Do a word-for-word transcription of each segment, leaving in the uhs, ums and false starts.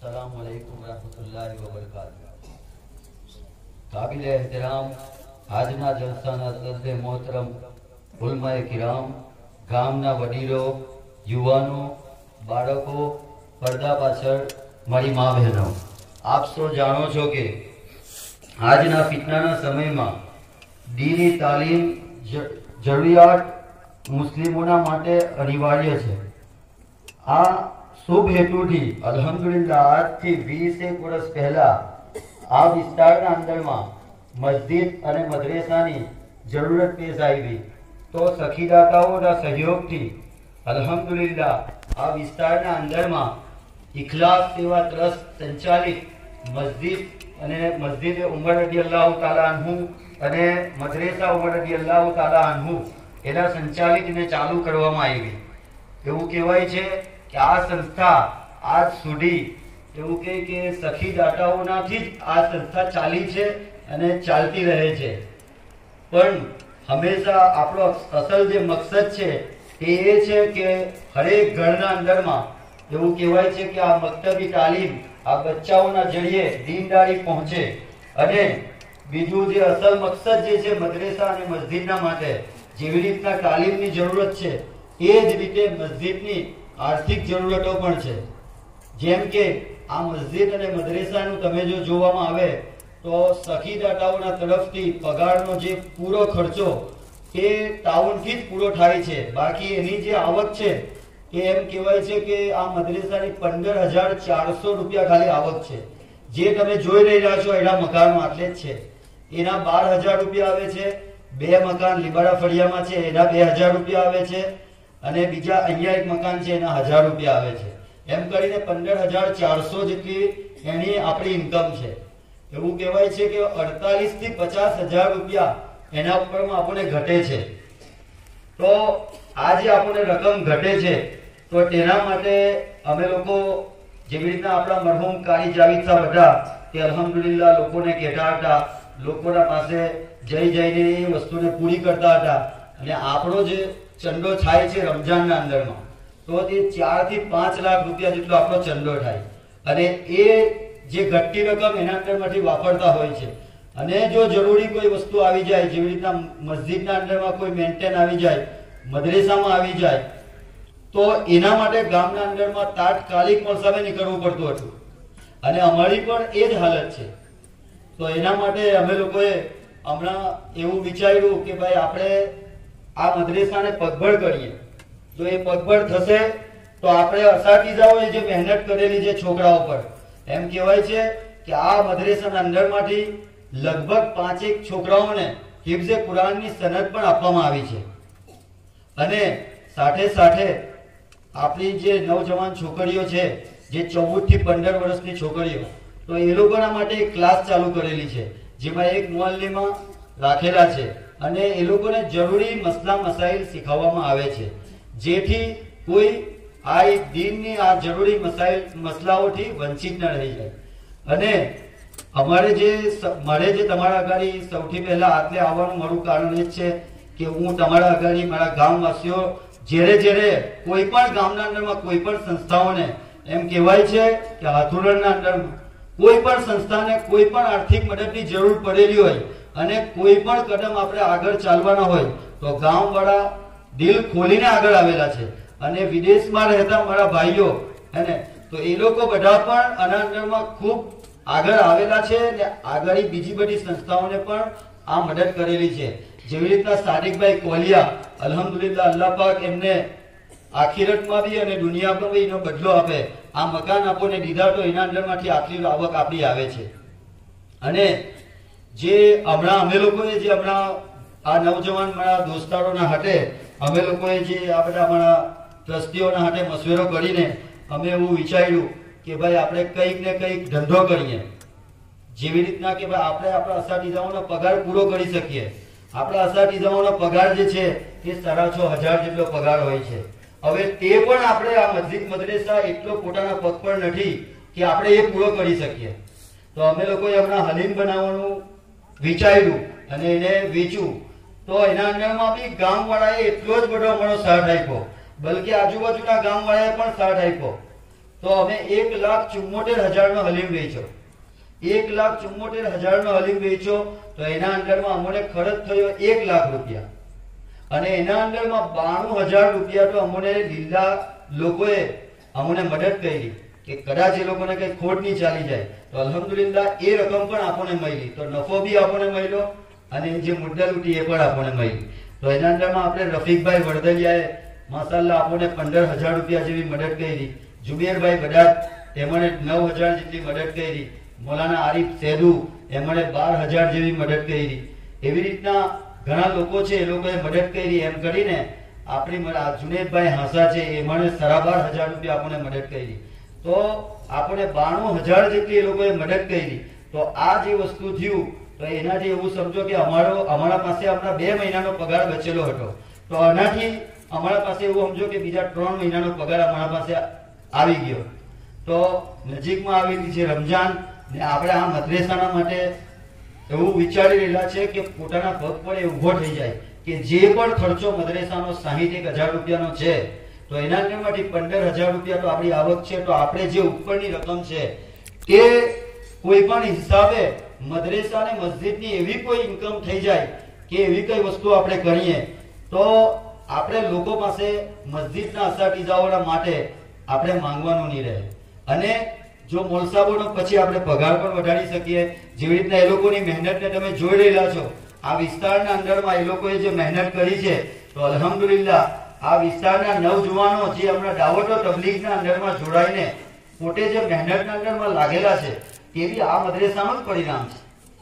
अस्सलामुअलैकुम रहमतुल्लाहि व बरकातुहू। काबिल एहतराम આજના જલસાના સદે મોહતરમ ઉલમાએ કિરામ, ગામના વડીલો, યુવાનો, બાળકો, પડદા પાછળ મારી મા બહેનો, આપ સૌ જાણો છો કે આજના ફિતનાના સમયમાં દીની તાલીમ જરૂરિયાત મુસ્લિમોના માટે અનિવાર્ય છે। આ શુભ હેતુથી અલ્હમ્દુલિલ્લાહ આજથી વીસ એક વર્ષ પહેલા આ વિસ્તારના અંદરમાં મસ્જિદ અને મદ્રેસાની જરૂરત પેશ આવી, તો સખીદાતાઓના સહયોગથી અલ્હમ્દુલિલ્લાહ આ વિસ્તારના અંદરમાં ઇખલાસ સેવા ટ્રસ્ટ સંચાલિત મસ્જિદ અને મસ્જિદ ઉમર રદિયલ્લાહુ તાલા અન્હુ અને મદ્રેસા ઉમર રદિયલ્લાહુ તાલા અન્હુ એના સંચાલિત ને ચાલુ કરવામાં આવી। એવું કહેવાય છે કે આ સંસ્થા આજ સુધી એવું કહે કે સખીદાતાઓનાથી જ આ સંસ્થા ચાલી છે અને ચાલતી રહે છે। પણ હંમેશા આપણો અસલ જે મકસદ છે એ એ છે કે હરેક ઘરના અંદરમાં એવું કહેવાય છે કે આ મક્તબી તાલીમ આ બચ્ચાઓના જરીએ દીનદારી પહોંચે, અને બીજું જે અસલ મકસદ જે છે મદ્રેસા અને મસ્જિદના માટે જેવી રીતના તાલીમની જરૂરત છે એ જ રીતે મસ્જિદની આર્થિક જરૂરતો પણ છે। જેમ કે આ મસ્જિદ અને મદ્રેસાનું તમે જો જોવામાં આવે તો સખીદાતાઓના તરફથી પગારનો જે પૂરો ખર્ચો એ ટાઉનથી જ પૂરો થાય છે, બાકી એની જે આવક છે એ એમ કહેવાય છે કે આ મદ્રેસાની પંદર હજાર ચારસો રૂપિયા ખાલી આવક છે। જે તમે જોઈ રહ્યા છો એના મકાનો આટલે જ છે, એના બાર હજાર રૂપિયા આવે છે। બે મકાન લીબાડા ફળિયામાં છે એના બે હજાર રૂપિયા આવે છે, અને બીજા અહીંયા એક મકાન છે એના હજાર રૂપિયા આવે છે। એમ કરીને પંદર હજાર ચારસો જેટલી એની આપણી ઇન્કમ છે। એવું કહેવાય છે કે અડતાલીસ થી પચાસ હજાર રૂપિયા એના ઉપરમાં આપણને ઘટે છે। તો આ જે આપણને રકમ ઘટે છે તો તેના માટે અમે લોકો જેવી રીતના આપણા મરહુમ કારી જાવીદ સાહેબ હતા કે અલ્હમ્દુલિલ્લાહ લોકોને કહેતા હતા, લોકોના પાસે જઈ જઈને એ વસ્તુને પૂરી કરતા હતા, અને આપણો જે ચંદો થાય છે રમજાનના અંદરમાં તો તે ચાર થી પાંચ લાખ રૂપિયા જેટલો આપણો ચંદો થાય, અને એ જે ઘટતી રકમ એના અંદરમાંથી વાપરતા હોય છે। અને જો જરૂરી કોઈ વસ્તુ આવી જાય, જેવી રીતના મસ્જિદના અંદરમાં કોઈ મેન્ટેન આવી જાય, મદ્રેસામાં આવી જાય, તો એના માટે ગામના અંદરમાં તાત્કાલિક મસાબે નીકળવું પડતું હતું, અને અમારી પણ એ જ હાલત છે। તો એના માટે અમે લોકોએ હમણાં એવું વિચાર્યું કે ભાઈ આપણે આ મદ્રેસાને પગભર કરીએ। જો એ પગભર થશે તો આપણે અસાતીજાઓએ જે મહેનત કરેલી છે છોકરાઓ પર, એમ કહેવાય છે કે આ મદ્રેસાના અંદરમાંથી લગભગ પાંચેક છોકરાઓને હિફ્ઝે કુરાનની સનદ પણ આપવામાં આવી છે, અને સાથે સાથે આપણી જે નવજવાન છોકરીઓ છે જે ચૌદ થી પંદર વર્ષની છોકરીઓ, તો એ લોકોના માટે એક ક્લાસ ચાલુ કરેલી છે જેમાં એક મુઅલ્લિમા રાખેલા છે, અને એ લોકોને જરૂરી મસલા મસાઇલ શીખવવામાં આવે છે, જેથી કોઈ આ દીનની આ જરૂરી મસાઇલ મસલાઓથી વંચિત ન રહી જાય। અને અમારે જે મારે જે તમારા આગળ સૌથી પહેલા આટલે આવવાનું મારું કારણ એ છે કે હું તમારા આગળ મારા ગામવાસીઓ જ્યારે જ્યારે કોઈ પણ ગામના અંદરમાં કોઈ પણ સંસ્થાઓને એમ કહેવાય છે કે હાથુરણના અંદરમાં કોઈ પણ સંસ્થાને કોઈ પણ આર્થિક મદદની જરૂર પડેલી હોય અને કોઈ પણ કદમ આપણે આગળ ચાલવાના હોય તો ગામવાળા દિલ ખોલીને આગળ આવેલા છે, અને વિદેશમાં રહેતા મારા ભાઈઓ હે તો એ લોકો બધા પણ આના અંદરમાં ખૂબ આગળ આવેલા છે, અને આગળ બીજી બધી સંસ્થાઓને પણ આ મદદ કરેલી છે। જેવી રીતના સાદિકભાઈ કોલિયા અલ્હમ્દુલિલ્લાહ અલ્લાહ પાક એમને આખિરતમાં બી અને દુનિયામાં બી એનો બદલો આપે, આ મકાન આપણને દીધા તો એના અંદરમાંથી આટલી આવક આપણી આવે છે। અને જે હમણાં અમે લોકોએ જે હમણાં આ નવજવાન મારા દોસ્તારોના હાથે અમે લોકોએ જે આ બધા અમારા ટ્રસ્ટીઓના હાથે મશવરો કરીને અમે એવું વિચાર્યું કે ભાઈ આપણે કંઈક ને કંઈક ધંધો કરીએ, જેવી રીતના કે ભાઈ આપણે આપણા અસાતીજાઓનો પગાર પૂરો કરી શકીએ। આપણા અસાતીજાઓનો પગાર જે છે એ સાડા છ હજાર જેટલો પગાર હોય છે। હવે તે પણ આપણે આ મસ્જિદ મદ્રેસા એટલો પોતાના પગ પર નથી કે આપણે એ પૂરો કરી શકીએ, તો અમે લોકોએ હમણાં હલીમ બનાવવાનું વિચાર્યું અને એને વેચ્યું, તો એના અંદરમાં બી ગામવાળાએ એટલો જ બધો અમારો સાથ આપ્યો, બલકે આજુબાજુના ગામવાળાએ પણ સાથ આપ્યો। તો અમે એક લાખ ચુમ્મોતેર હજાર નો હલીમ વેચ્યો, એક લાખ ચુમ્મોતેર હજાર નો હલીમ વેચ્યો તો એના અંદરમાં અમને ખર્ચ થયો એક લાખ રૂપિયા અને એના અંદરમાં બાણું હજાર રૂપિયા તો અમને લીલા લોકોએ અમને મદદ કરી કે કદાચ એ લોકોને કઈ ખોટ નહીં ચાલી જાય તો અલ્હમ્દુલિલ્લાહ એ રકમ પણ આપણને મળી, તો નફો બી આપણને મળ્યો અને જે મુદ્દા લૂંટી એ પણ આપણને મળી. તો એના અંદરમાં આપણે રફીકભાઈ વડદલિયાએ માશાલ્લાહ આપણને પંદર હજાર રૂપિયા જેવી મદદ કરી, જુબેરભાઈ બડાદ એમણે નવ હજાર જેટલી મદદ કરી, મૌલાના આરીફ સેદુ એમણે બાર હજાર જેવી મદદ કરી. એવી રીતના ઘણા લોકો છે એ લોકોએ મદદ કરી. એમ કરીને આપણી જુનેદભાઈ હાંસા છે એમણે સાડા બાર હજાર રૂપિયા આપણને મદદ કરી. તો આપણે બાણું હજાર જેટલી એ લોકોએ મદદ કરી. તો આ જે વસ્તુ થયું તો એનાથી એવું સમજો કે અમારો અમારા પાસે આપણા બે મહિનાનો પગાર બચેલો હતો. તો આનાથી અમારા પાસે એવું સમજો કે બીજા ત્રણ મહિનાનો પગાર અમારા પાસે આવી ગયો. તો નજીકમાં આવેલી છે રમજાન ને આપણે આ મદ્રેસાના માટે એવું વિચારી રહેલા છે કે પોતાના પગ પર ઉભો થઈ જાય કે જે પણ ખર્ચો મદ્રેસાનો સાહીઠ એક હજાર રૂપિયાનો છે તો એના અંદરમાંથી પંદર હજાર રૂપિયા તો આપણી આવક છે, તો આપણે જે ઉપરની રકમ છે એ કોઈ પણ હિસાબે મદ્રેસા અને મસ્જિદની એવી કોઈ ઇન્કમ થઈ જાય કે એવી કઈ વસ્તુ આપણે કરીએ તો આપણે લોકો પાસે મસ્જિદના અસાટીઝાઓના માટે આપણે માંગવાનું નહીં રહે. અને જો મોલસાબોનો પછી આપણે પગાર પણ વધારી શકીએ. જેવી રીતના એ લોકોની મહેનતને તમે જોઈ રહેલા છો, આ વિસ્તારના અંદરમાં એ લોકોએ જે મહેનત કરી છે તો અલ્હમ્દુલિલ્લાહ આ વિસ્તારના નવજુવાનો જે હમણાં દાવતો તબલીગના અંદરમાં જોડાઈને પોતે જે મહેનતના અંદરમાં લાગેલા છે તેવી આ મદ્રેસાનું જ પરિણામ છે.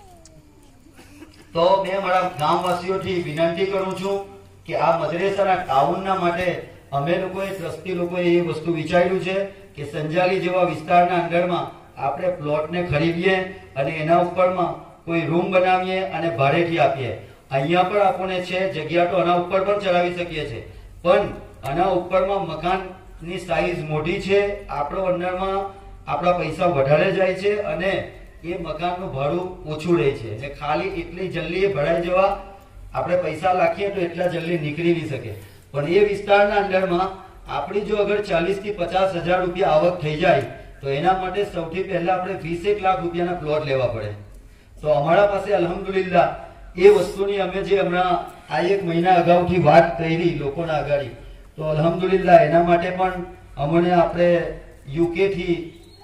તો મેં મારા ગામવાસીઓથી વિનંતી કરું છું કે આ મદ્રેસાના ટાઉનના માટે અમે લોકોએ ટ્રસ્ટી લોકોએ એ વસ્તુ વિચાર્યું છે કે સંજાલી જેવા વિસ્તારના અંદરમાં આપણે પ્લોટને ખરીદીએ અને એના ઉપરમાં કોઈ રૂમ બનાવીએ અને ભાડેથી આપીએ. અહીંયા પણ આપણને છે જગ્યા તો આના ઉપર પણ ચલાવી શકીએ છીએ, પણ આના ઉપરમાં મકાનની સાઈઝ મોટી છે, આપણો અંદરમાં આપણા પૈસા વધારે જાય છે અને એ મકાનનું ભાડું ઓછું રહે છે અને ખાલી એટલી જલ્દી ભરાઈ જવા આપણે પૈસા લાખીએ તો એટલા જલ્દી નીકળી નહીં શકે. પણ એ વિસ્તારના અંદરમાં આપણી જો અગર ચાલીસ થી પચાસ હજાર રૂપિયા આવક થઈ જાય તો એના માટે સૌથી પહેલા આપણે વીસ એક લાખ રૂપિયાના પ્લોટ લેવા પડે. તો અમારા પાસે અલ્હમ્દુલિલ્લાહ એ વસ્તુની અમે જે હમણાં આ એક મહિના અગાઉથી વાત કરી લોકોના અગાડી, તો અલ્હમ્દુલિલ્લાહ એના માટે પણ અમને આપણે યુકે થી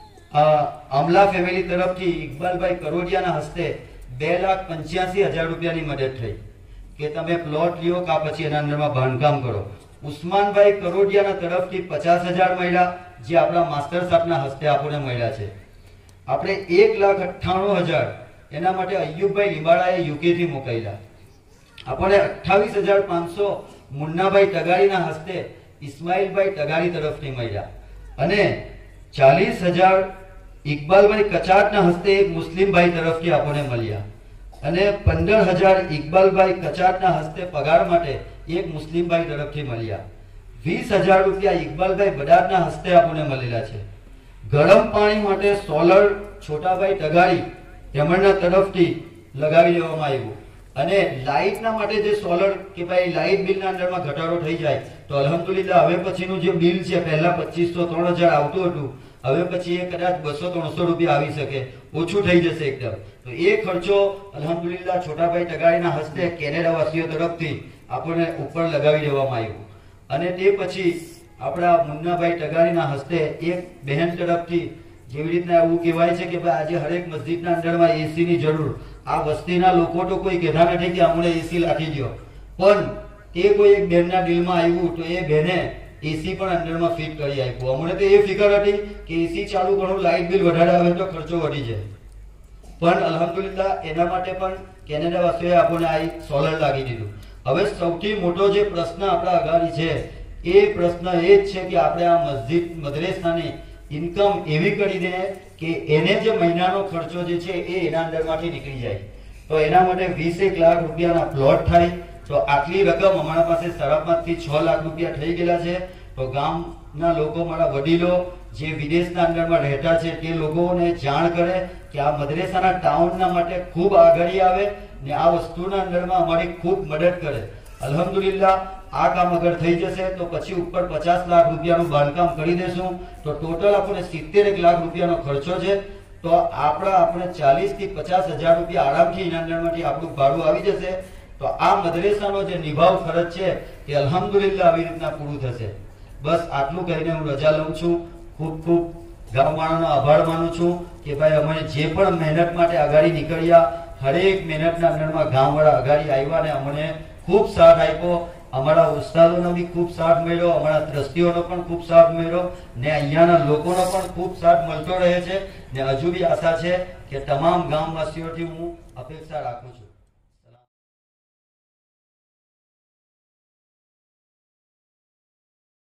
અમલા ફેમિલી તરફથી ઇકબાલભાઈ કરોડિયાના હસ્તે બે લાખ પંચ્યાસી હજાર રૂપિયાની મદદ થઈ કે તમે પ્લોટ લ્યો કા પછી એના અંદરમાં બાંધકામ કરો. ઉસ્માનભાઈ કરોડિયાના તરફથી પચાસ હજાર મળ્યા જે આપણા માસ્ટર સાહેબના હસ્તે આપણને મળ્યા છે. આપણે એક લાખ અઠ્ઠાણું હજાર એના માટે અયુબભાઈ લીંબાડાએ યુકે થી મોકલ્યા. આપણે અઠ્ઠાવીસ હજાર પાંચસો મુન્નાભાઈ તગારીના હસ્તે ઇસ્માઇલભાઈ તગારી તરફથી મળ્યા અને ચાલીસ હજાર ઇકબાલભાઈ કચાટના હસ્તે એક મુસ્લિમભાઈ તરફથી આપણને મળ્યા અને પંદર હજાર ઇકબાલભાઈ કચાટના હસ્તે પગાર માટે એક મુસ્લિમભાઈ તરફથી મળ્યા. વીસ હજાર રૂપિયા ઇકબાલભાઈ બડાદના હસ્તે આપણને મળેલા છે. ગરમ પાણી માટે સોલર છોટાભાઈ તગારી તેમના તરફથી લગાવી દેવામાં આવ્યું અને લાઇટના માટે જે સોલર કે ભાઈ લાઇટ બિલના અંદરમાં ઘટાડો થઈ જાય તો અલ્હમ્દુલિલ્લાહ હવે પછીનું જે બિલ છે પહેલા પચીસો ત્રણ હજાર આવતું હતું હવે પછી એ કદાચ બસો ત્રણસો રૂપિયા આવી શકે, ઓછું થઈ જશે એકદમ. તો એ ખર્ચો અલ્હમ્દુલિલ્લાહ છોટાભાઈ તગારીના હસ્તે કેનેડા વાસીઓ તરફથી આપણને ઉપર લગાવી દેવામાં આવ્યું અને તે પછી આપણા મુન્નાભાઈ તગારીના હસ્તે એક બહેન તરફથી જેવી રીતના એવું કહેવાય છે કે ભાઈ આજે હરેક મસ્જિદના અંદરમાં એસી ની જરૂર, આ વસ્તીના લોકો તો કોઈ કહેતા નથી કે અમને એસી લાખી દો, પણ તે કોઈ એક બહેનના દિલમાં આવ્યું તો એ બહેને એસી પણ અંદરમાં ફિટ કરી આપ્યું. અમને તો એ ફિકર હતી કે એસી ચાલુ ઘણું લાઇટ બિલ વધારે આવે તો ખર્ચો વધી જાય, પણ અલ્હમ્દુલિલ્લાહ એના માટે પણ કેનેડા વાસીઓએ આપણને આ સોલર લાગી દીધું. હવે સૌથી મોટો જે પ્રશ્ન આપણા અગાડી છે એ પ્રશ્ન એ જ છે કે આપણે આ મસ્જિદ મદ્રેસાની ઇન્કમ એવી કરી દે કે એને જે મહિનાનો ખર્ચો જે છે એ એના અંદરમાંથી નીકળી જાય. તો એના માટે વીસ એક લાખ રૂપિયાના પ્લોટ થાય. તો આટલી રકમ અમારા પાસે સાડા પાંચ થી છ લાખ રૂપિયા થઈ ગયેલા છે. તો ગામના લોકો, મારા વડીલો જે વિદેશના અંદરમાં રહેતા છે તે લોકોને જાણ કરે કે આ મદ્રેસાના ટાઉનના માટે ખૂબ આગળ આવે ને આ વસ્તુના અંદરમાં અમારી ખૂબ મદદ કરે. અલ્હમ્દુલિલ્લાહ આ કામ અગર થઈ જશે તો પછી ઉપર પચાસ લાખ રૂપિયાનું બાંધકામ કરી દેશું તો ટોટલ આપણે સિત્તેર એક લાખ રૂપિયાનો ખર્ચો છે. તો આપણા આપણે ચાલીસ થી પચાસ હજાર રૂપિયા આરામથી ઈનામદારમાંથી આપણું ભાડું આવી જશે. તો આ મદરેસાનો જે નિભાવ ખર્ચ છે એ અલ્હમ્દુલિલ્લાહ આવી રીતના પૂરું થશે. બસ આટલું કહીને હું રજા લઉં છું. ખૂબ ખૂબ ગામવાળાનો આભાર માનું છું કે ભાઈ અમે જે પણ મહેનત માટે આગાડી નીકળ્યા, હરેક મહેનતના અંદરમાં ગામવાળા આગાડી આવ્યા ને અમને ખૂબ સાથ આપ્યો. અમારા ઉસ્તાદોનો બી ખૂબ સાથ મળ્યો, અમારા ટ્રસ્ટીઓનો પણ ખૂબ સાથ મળ્યો ને અહીંયાના લોકોનો પણ ખૂબ સાથ મળતો રહે છે. ને હજુ બી આશા છે કે તમામ ગામવાસીઓથી હું અપેક્ષા રાખું છું.